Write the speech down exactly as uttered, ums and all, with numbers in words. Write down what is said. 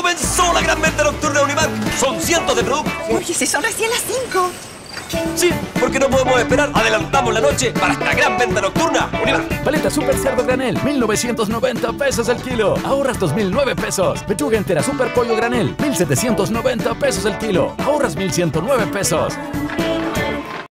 ¡Comenzó la gran venta nocturna Unimark! ¡Son cientos de productos! Oye, si son recién las cinco. Sí, porque no podemos esperar. Adelantamos la noche para esta gran venta nocturna Unimark. Paleta Super Cerdo Granel, mil novecientos noventa pesos el kilo. Ahorras dos mil nueve pesos. Pechuga entera Super Pollo Granel, mil setecientos noventa pesos el kilo. Ahorras mil ciento nueve pesos.